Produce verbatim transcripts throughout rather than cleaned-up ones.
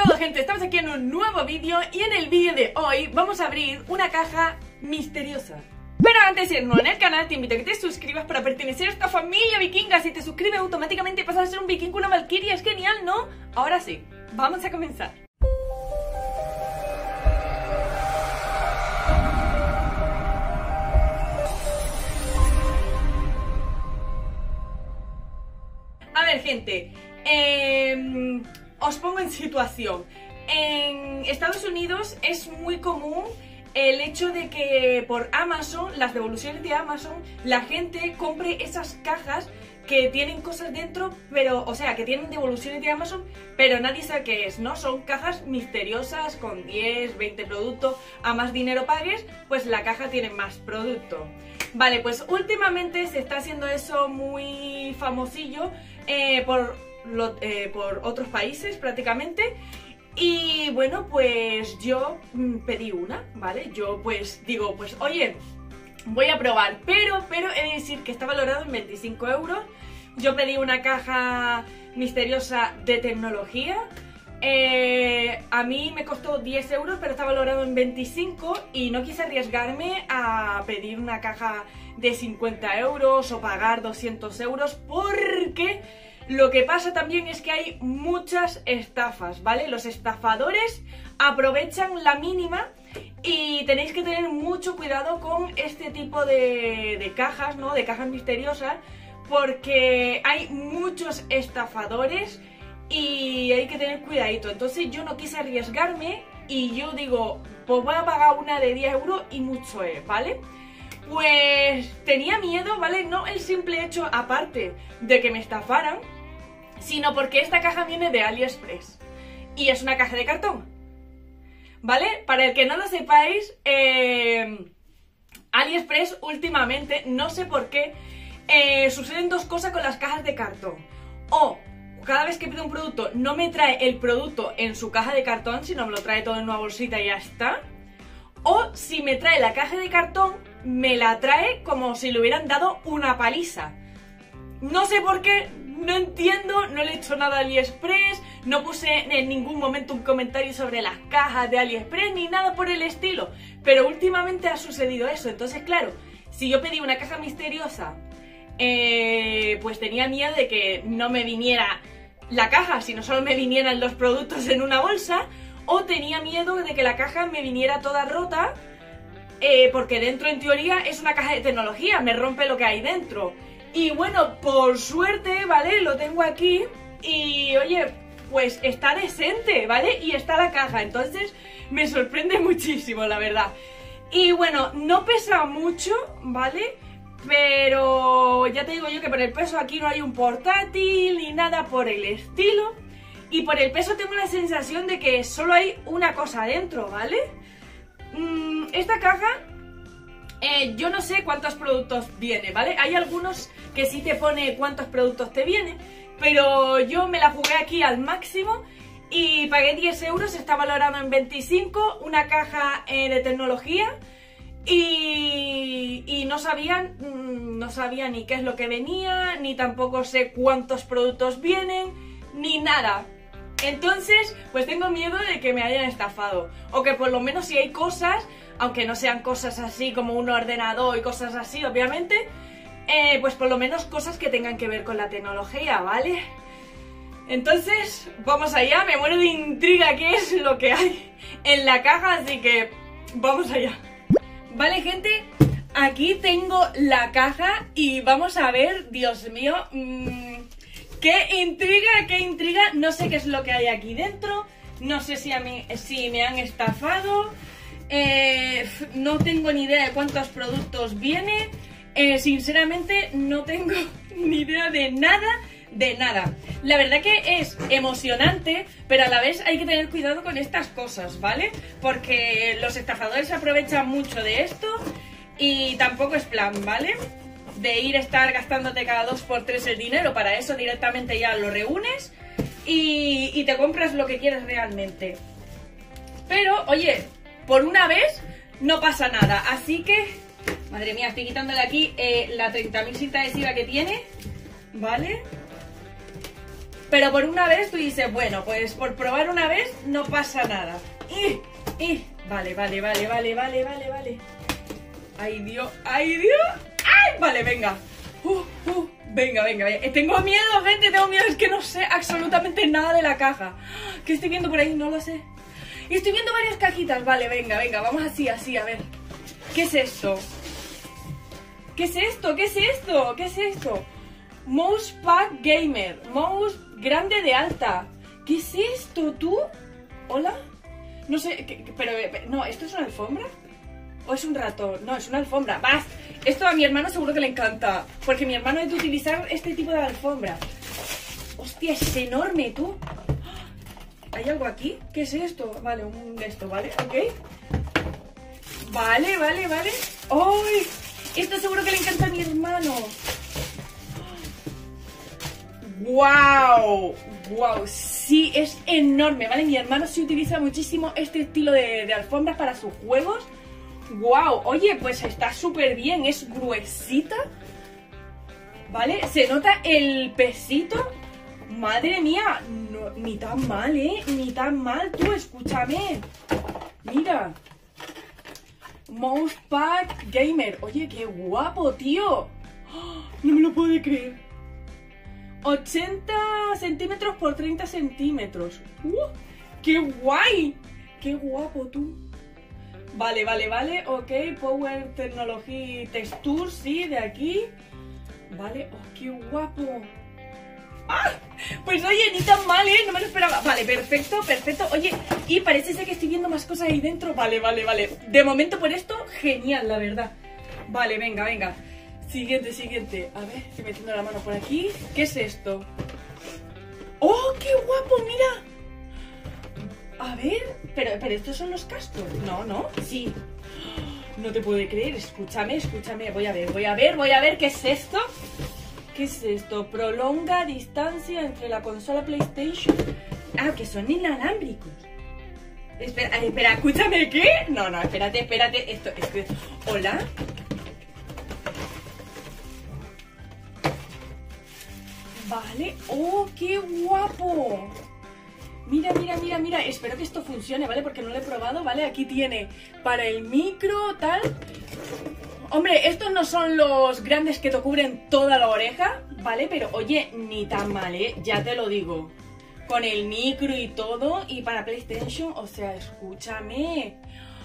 todo, gente, estamos aquí en un nuevo vídeo y en el vídeo de hoy vamos a abrir una caja misteriosa. Pero antes de ir nuevo en el canal, te invito a que te suscribas para pertenecer a esta familia vikinga. Si te suscribes automáticamente pasas a ser un vikingo, una valquiria, es genial, ¿no? Ahora sí, vamos a comenzar. A ver, gente, eh, os pongo en situación. En Estados Unidos es muy común el hecho de que por Amazon, las devoluciones de Amazon, la gente compre esas cajas que tienen cosas dentro, pero, o sea, que tienen devoluciones de Amazon, pero nadie sabe qué es, ¿no? Son cajas misteriosas con diez, veinte productos. A más dinero pagues, pues la caja tiene más producto. Vale, pues últimamente se está haciendo eso muy famosillo eh, por, lo, eh, por otros países prácticamente. Y bueno, pues yo pedí una, ¿vale? Yo pues digo, pues oye, voy a probar, pero, pero he de decir que está valorado en veinticinco euros. Yo pedí una caja misteriosa de tecnología. Eh, a mí me costó diez euros, pero está valorado en veinticinco y no quise arriesgarme a pedir una caja de cincuenta euros o pagar doscientos euros porque lo que pasa también es que hay muchas estafas, ¿vale? Los estafadores aprovechan la mínima y tenéis que tener mucho cuidado con este tipo de, de cajas, ¿no? De cajas misteriosas, porque hay muchos estafadores y hay que tener cuidadito. Entonces yo no quise arriesgarme y yo digo, pues voy a pagar una de diez euros y mucho es, ¿vale? Pues tenía miedo, ¿vale? No el simple hecho, aparte de que me estafaran, sino porque esta caja viene de AliExpress y es una caja de cartón, ¿vale? Para el que no lo sepáis, eh, AliExpress últimamente, no sé por qué, eh, suceden dos cosas con las cajas de cartón. O cada vez que pido un producto no me trae el producto en su caja de cartón, sino me lo trae todo en una bolsita y ya está. O si me trae la caja de cartón, me la trae como si le hubieran dado una paliza. No sé por qué, no entiendo, no le he hecho nada a AliExpress, no puse en ningún momento un comentario sobre las cajas de AliExpress ni nada por el estilo. Pero últimamente ha sucedido eso, entonces claro, si yo pedí una caja misteriosa, eh, pues tenía miedo de que no me viniera la caja, sino solo me vinieran los productos en una bolsa. O tenía miedo de que la caja me viniera toda rota, eh, porque dentro en teoría es una caja de tecnología, me rompe lo que hay dentro. Y bueno, por suerte, ¿vale? Lo tengo aquí y oye, pues está decente, ¿vale? Y está la caja, entonces me sorprende muchísimo, la verdad. Y bueno, no pesa mucho, ¿vale? Pero ya te digo yo que por el peso aquí no hay un portátil ni nada por el estilo. Y por el peso tengo la sensación de que solo hay una cosa adentro, ¿vale? Mm, esta caja, eh, yo no sé cuántos productos viene, ¿vale? Hay algunos que sí te pone cuántos productos te vienen, pero yo me la jugué aquí al máximo y pagué diez euros, está valorado en veinticinco, una caja eh, de tecnología y, y no sabían, mm, no sabía ni qué es lo que venía, ni tampoco sé cuántos productos vienen, ni nada. Entonces, pues tengo miedo de que me hayan estafado. O que por lo menos si hay cosas, aunque no sean cosas así como un ordenador y cosas así, obviamente, eh, pues por lo menos cosas que tengan que ver con la tecnología, ¿vale? Entonces, vamos allá, me muero de intriga qué es lo que hay en la caja, así que vamos allá. Vale, gente, aquí tengo la caja y vamos a ver, Dios mío... Mmm, ¡qué intriga, qué intriga! No sé qué es lo que hay aquí dentro, no sé si, a mí, si me han estafado, eh, no tengo ni idea de cuántos productos viene, eh, sinceramente no tengo ni idea de nada, de nada. La verdad que es emocionante, pero a la vez hay que tener cuidado con estas cosas, ¿vale? Porque los estafadores se aprovechan mucho de esto y tampoco es plan, ¿vale? De ir a estar gastándote cada dos por tres el dinero, para eso directamente ya lo reúnes y, y te compras lo que quieres realmente. Pero, oye, por una vez no pasa nada, así que, madre mía, estoy quitándole aquí eh, la treinta mil cinta adhesiva que tiene, ¿vale? Pero por una vez tú dices, bueno, pues por probar una vez no pasa nada. Y, y, vale, vale, vale, vale, vale, vale, vale. Ay, Dios, ay, Dios. Ay, vale, venga. Uh, uh, venga, venga, venga. Tengo miedo, gente, tengo miedo. Es que no sé absolutamente nada de la caja. ¿Qué estoy viendo por ahí? No lo sé. Y estoy viendo varias cajitas. Vale, venga, venga, vamos así, así, a ver. ¿Qué es esto? ¿Qué es esto? ¿Qué es esto? ¿Qué es esto? Mouse Pack Gamer. Mouse grande de alta. ¿Qué es esto, tú? ¿Hola? No sé, ¿qué, pero, pero... No, ¿esto es una alfombra? ¿O es un ratón? No, es una alfombra. ¡Bas! Esto a mi hermano seguro que le encanta. Porque mi hermano es de utilizar este tipo de alfombra. ¡Hostia, es enorme, tú! ¿Hay algo aquí? ¿Qué es esto? Vale, un de esto, ¿vale? Ok. Vale, vale, vale. ¡Ay! Esto seguro que le encanta a mi hermano. ¡Wow! ¡Wow! Sí, es enorme, ¿vale? Mi hermano sí utiliza muchísimo este estilo de, de alfombras para sus juegos. ¡Wow! Oye, pues está súper bien, es gruesita. ¿Vale? Se nota el pesito. Madre mía, no, ni tan mal, ¿eh? Ni tan mal, tú, escúchame. Mira. Mousepack Gamer. Oye, qué guapo, tío. No me lo puedo creer. ochenta centímetros por treinta centímetros. ¡Uh! ¡Qué guay! ¡Qué guapo, tú! Vale, vale, vale. Ok, Power Technology Texture, sí, de aquí. Vale, oh, qué guapo. ¡Ah! Pues oye, ni tan mal, ¿eh? No me lo esperaba. Vale, perfecto, perfecto. Oye, y parece ser que estoy viendo más cosas ahí dentro. Vale, vale, vale. De momento por esto, genial, la verdad. Vale, venga, venga. Siguiente, siguiente. A ver, estoy metiendo la mano por aquí. ¿Qué es esto? ¡Oh, qué guapo! Mira. A ver, pero, pero estos son los cascos. No, no, sí. No te puedo creer. Escúchame, escúchame. Voy a ver, voy a ver, voy a ver. ¿Qué es esto? ¿Qué es esto? Prolonga distancia entre la consola PlayStation. Ah, que son inalámbricos. Espera, espera, escúchame, ¿qué? No, no, espérate, espérate. Esto, esto. ¿Hola? Vale. ¡Oh, qué guapo! Mira, mira, mira, mira. Espero que esto funcione, ¿vale? Porque no lo he probado, ¿vale? Aquí tiene para el micro, tal. Hombre, estos no son los grandes que te cubren toda la oreja, ¿vale? Pero, oye, ni tan mal, ¿eh? Ya te lo digo. Con el micro y todo. Y para PlayStation, o sea, escúchame.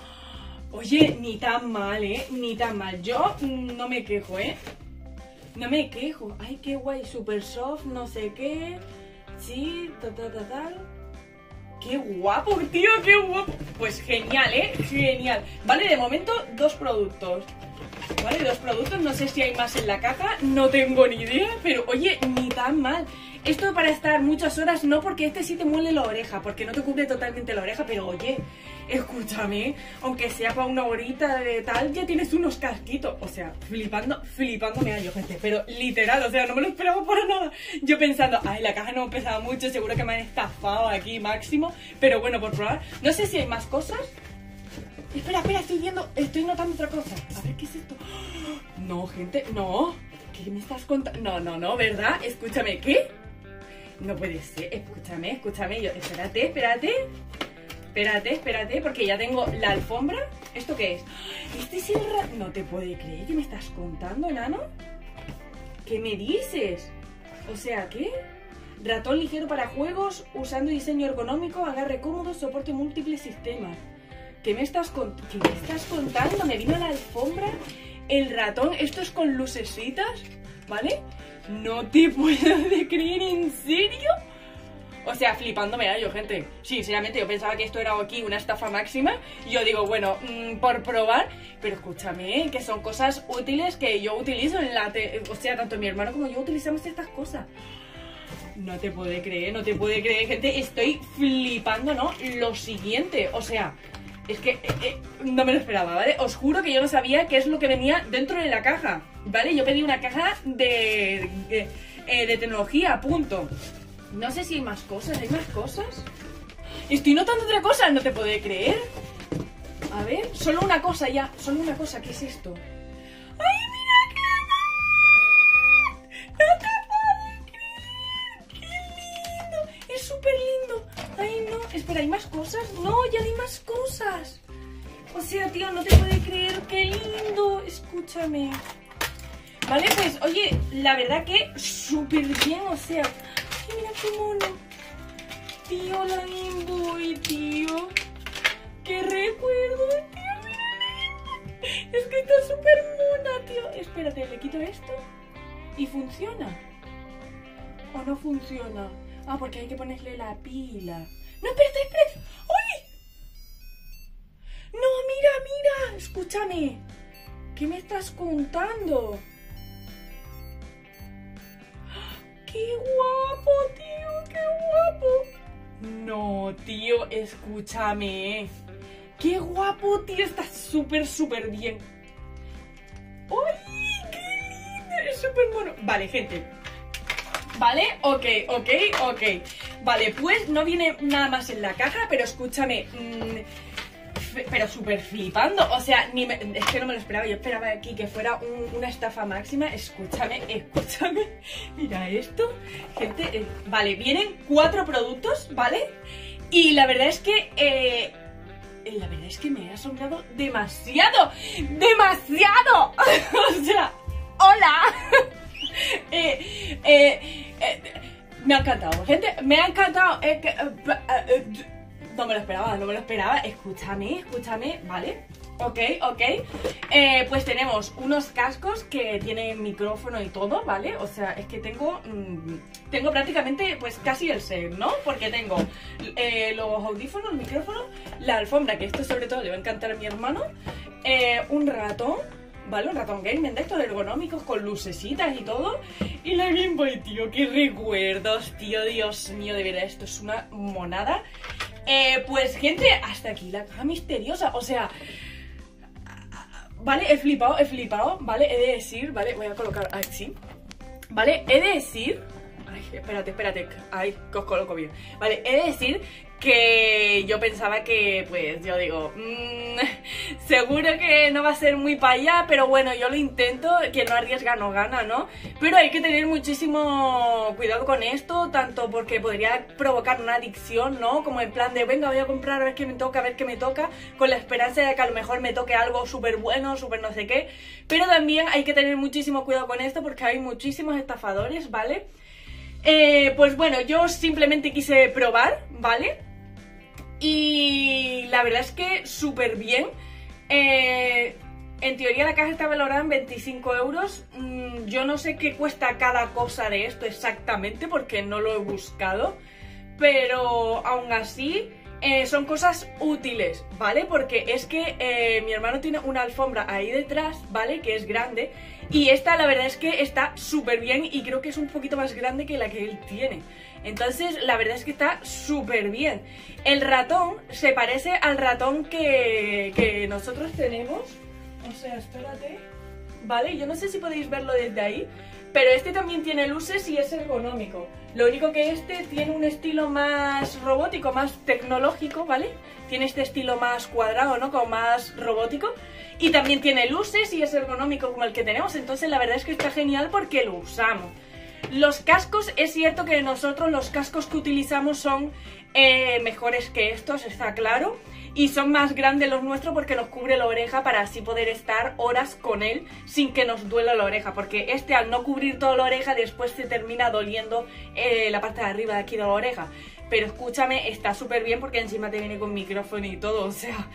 Oye, ni tan mal, ¿eh? Ni tan mal. Yo no me quejo, ¿eh? No me quejo. Ay, qué guay. Super soft, no sé qué. Sí, tal, tal, tal, tal. ¡Qué guapo, tío! ¡Qué guapo! Pues genial, ¿eh? Genial. Vale, de momento, dos productos. Vale, dos productos. No sé si hay más en la caja. No tengo ni idea. Pero, oye, ni tan mal. Esto para estar muchas horas, no, porque este sí te muele la oreja, porque no te cubre totalmente la oreja, pero oye, escúchame, aunque sea para una horita de tal, ya tienes unos casquitos. O sea, flipando, flipándome a yo, gente, pero literal, o sea, no me lo esperaba para nada. Yo pensando, ay, la caja no me pesaba mucho, seguro que me han estafado aquí máximo, pero bueno, por probar. No sé si hay más cosas. Espera, espera, estoy viendo, estoy notando otra cosa. A ver, ¿qué es esto? No, gente, no. ¿Qué me estás contando? No, no, no, ¿verdad? Escúchame, ¿qué? No puede ser, escúchame, escúchame, yo, espérate, espérate, espérate, espérate, porque ya tengo la alfombra. ¿Esto qué es? Este es el ra... No te puedo creer, ¿qué me estás contando, enano? ¿Qué me dices? O sea, ¿qué? Ratón ligero para juegos, usando diseño ergonómico, agarre cómodo, soporte múltiples sistemas. ¿Qué me estás cont... ¿Qué me estás contando? Me vino la alfombra, el ratón, esto es con lucecitas, ¿vale? No te puedo creer, ¿en serio? O sea, flipándome a yo, gente. Sinceramente, yo pensaba que esto era aquí una estafa máxima. Y yo digo, bueno, mmm, por probar. Pero escúchame, que son cosas útiles que yo utilizo en la... Te o sea, tanto mi hermano como yo utilizamos estas cosas. No te puedo creer, no te puedo creer, gente. Estoy flipando, ¿no? Lo siguiente, o sea... Es que eh, eh, no me lo esperaba, ¿vale? Os juro que yo no sabía qué es lo que venía dentro de la caja, ¿vale? Yo pedí una caja de, de, eh, de tecnología, punto. No sé si hay más cosas, ¿hay más cosas? Estoy notando otra cosa, no te puedo creer. A ver, solo una cosa ya, solo una cosa, ¿qué es esto? ¡Ay, mira qué más! ¡No te puedo creer! ¡Qué ¿hay más cosas? No, ya no hay más cosas. O sea, tío, no te puedo creer, qué lindo. Escúchame. Vale, pues, oye, la verdad que súper bien, o sea... Ay, mira qué mono. Tío, la Inboy, tío. Qué recuerdo, tío, mira. Es que está súper mona, tío. Espérate, le quito esto. ¿Y funciona? ¿O no funciona? Ah, porque hay que ponerle la pila. No, espérate, espérate. ¡Uy! No, mira, mira. Escúchame. ¿Qué me estás contando? ¡Qué guapo, tío! ¡Qué guapo! No, tío, escúchame. ¡Qué guapo, tío! Está súper, súper bien. ¡Ay, qué lindo! Es súper mono. Vale, gente. Vale, ok, ok, ok. Vale, pues no viene nada más en la caja, pero escúchame... Mmm, pero súper flipando, o sea, ni me, es que no me lo esperaba, yo esperaba aquí que fuera un, una estafa máxima. Escúchame, escúchame, mira esto, gente, eh, vale, vienen cuatro productos, ¿vale? Y la verdad es que, eh, la verdad es que me ha asombrado demasiado, demasiado, o sea, hola, eh, eh, eh, me ha encantado, gente, me ha encantado, eh, que, eh, eh, no me lo esperaba, no me lo esperaba. Escúchame, escúchame, ¿vale? Ok, ok. Eh, pues tenemos unos cascos que tienen micrófono y todo, ¿vale? O sea, es que tengo mmm, tengo prácticamente pues casi el set, ¿no? Porque tengo eh, los audífonos, el micrófono, la alfombra, que esto sobre todo le va a encantar a mi hermano, eh, un ratón, ¿vale? Un ratón gaming de estos ergonómicos con lucecitas y todo. Y la Game Boy, tío, qué recuerdos, tío, Dios mío, de verdad, esto es una monada. Eh, pues gente, hasta aquí la caja misteriosa, o sea, vale, he flipado, he flipado, vale, he de decir, vale, voy a colocar así, vale, he de decir, ay, espérate, espérate, ay, que os coloco bien, vale, he de decir que yo pensaba que, pues, yo digo, mmm, seguro que no va a ser muy para allá, pero bueno, yo lo intento, quien no arriesga no gana, ¿no? Pero hay que tener muchísimo cuidado con esto, tanto porque podría provocar una adicción, ¿no? Como en plan de, venga, voy a comprar a ver qué me toca, a ver qué me toca, con la esperanza de que a lo mejor me toque algo súper bueno, súper no sé qué, pero también hay que tener muchísimo cuidado con esto porque hay muchísimos estafadores, ¿vale? Eh, pues bueno, yo simplemente quise probar, ¿vale? Y la verdad es que súper bien. eh, En teoría la caja está valorada en veinticinco euros. mm, Yo no sé qué cuesta cada cosa de esto exactamente porque no lo he buscado, pero aún así eh, son cosas útiles, ¿vale? Porque es que eh, mi hermano tiene una alfombra ahí detrás, ¿vale? Que es grande. Y esta la verdad es que está súper bien y creo que es un poquito más grande que la que él tiene. Entonces la verdad es que está súper bien. El ratón se parece al ratón que, que nosotros tenemos. O sea, espérate. Vale, yo no sé si podéis verlo desde ahí, pero este también tiene luces y es ergonómico. Lo único que este tiene un estilo más robótico, más tecnológico, ¿vale? Tiene este estilo más cuadrado, ¿no? Como más robótico. Y también tiene luces y es ergonómico como el que tenemos. Entonces la verdad es que está genial porque lo usamos. Los cascos, es cierto que nosotros los cascos que utilizamos son eh, mejores que estos, está claro. Y son más grandes los nuestros porque nos cubre la oreja para así poder estar horas con él sin que nos duela la oreja. Porque este, al no cubrir toda la oreja, después se termina doliendo eh, la parte de arriba de aquí de la oreja. Pero escúchame, está súper bien porque encima te viene con micrófono y todo, o sea...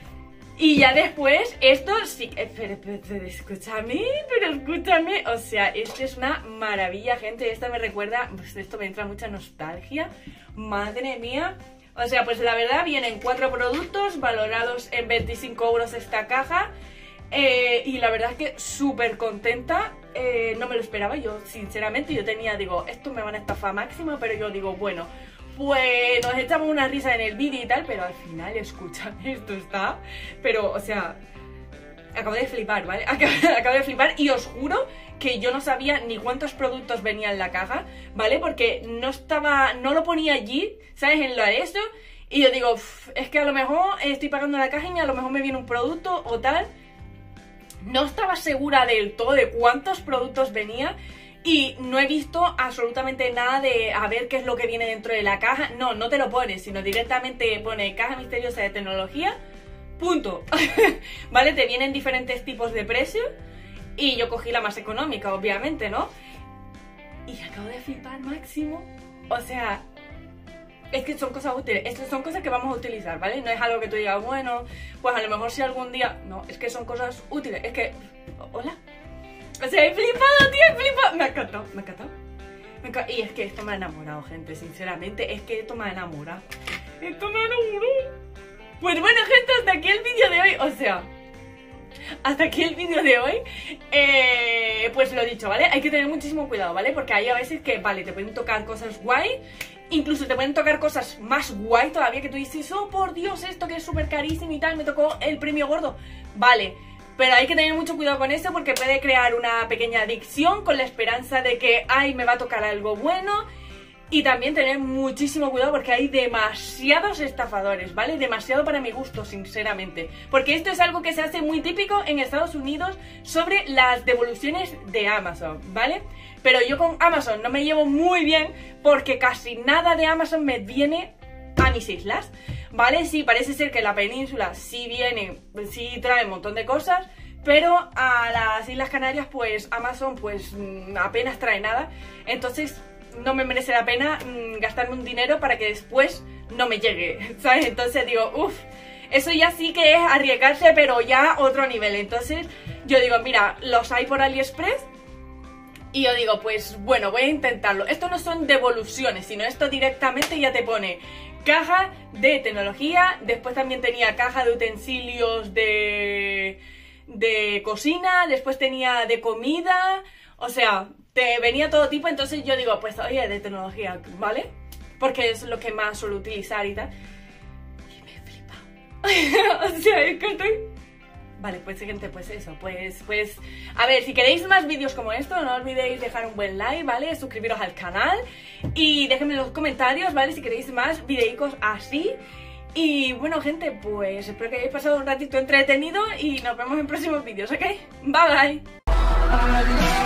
Y ya después, esto sí... Espera, espera, espera, escúchame, pero escúchame. O sea, esto es una maravilla, gente. Esta me recuerda... Pues esto me entra mucha nostalgia. Madre mía. O sea, pues la verdad, vienen cuatro productos valorados en veinticinco euros esta caja. Eh, y la verdad es que súper contenta. Eh, no me lo esperaba yo, sinceramente. Yo tenía, digo, esto me van a estafar máxima, pero yo digo, bueno... Pues nos echamos una risa en el vídeo y tal, pero al final, escúchame, esto está... Pero, o sea, acabo de flipar, ¿vale? Acabo, acabo de flipar y os juro que yo no sabía ni cuántos productos venían en la caja, ¿vale? Porque no estaba, no lo ponía allí, ¿sabes? En lo de eso. Y yo digo, es que a lo mejor estoy pagando la caja y a lo mejor me viene un producto o tal. No estaba segura del todo de cuántos productos venía. y no he visto absolutamente nada de a ver qué es lo que viene dentro de la caja. No, no te lo pone, sino directamente pone caja misteriosa de tecnología, punto. ¿Vale? Te vienen diferentes tipos de precios y yo cogí la más económica, obviamente, ¿no? Y acabo de flipar máximo. O sea, es que son cosas útiles, es, son cosas que vamos a utilizar, ¿vale? No es algo que tú digas, bueno, pues a lo mejor si algún día... No, es que son cosas útiles, es que... ¿Hola? O sea, he flipado, tío, he flipado. Me ha encantado, me ha encantado. Me ha encantado. Y es que esto me ha enamorado, gente, sinceramente. Es que esto me ha enamorado. Esto me ha enamorado. Pues bueno, gente, hasta aquí el vídeo de hoy. O sea, hasta aquí el vídeo de hoy. Eh, pues lo dicho, ¿vale? Hay que tener muchísimo cuidado, ¿vale? Porque hay a veces que, vale, te pueden tocar cosas guay. Incluso te pueden tocar cosas más guay todavía, que tú dices, oh, por Dios, esto que es súper carísimo y tal, me tocó el premio gordo. Vale, pero hay que tener mucho cuidado con esto porque puede crear una pequeña adicción con la esperanza de que, ay, me va a tocar algo bueno. Y también tener muchísimo cuidado porque hay demasiados estafadores, ¿vale? Demasiado para mi gusto, sinceramente. Porque esto es algo que se hace muy típico en Estados Unidos sobre las devoluciones de Amazon, ¿vale? Pero yo con Amazon no me llevo muy bien porque casi nada de Amazon me viene a mis islas, ¿vale? Sí, parece ser que la península sí viene, sí trae un montón de cosas, pero a las Islas Canarias pues Amazon pues apenas trae nada, entonces no me merece la pena mmm, gastarme un dinero para que después no me llegue, ¿sabes? Entonces digo, uff, eso ya sí que es arriesgarse, pero ya otro nivel. Entonces yo digo, mira, los hay por AliExpress y yo digo, pues bueno, voy a intentarlo. Esto no son devoluciones, sino esto directamente ya te pone caja de tecnología, después también tenía caja de utensilios de, de cocina, después tenía de comida, o sea, te venía todo tipo. Entonces yo digo, pues oye, de tecnología, ¿vale? Porque es lo que más suelo utilizar y tal. Y me flipa. O sea, es que estoy... Vale, pues gente, pues eso, pues, pues... A ver, si queréis más vídeos como esto, no olvidéis dejar un buen like, ¿vale? Suscribiros al canal y déjenme en los comentarios, ¿vale? Si queréis más videicos así. Y bueno, gente, pues espero que hayáis pasado un ratito entretenido y nos vemos en próximos vídeos, ¿ok? Bye, bye.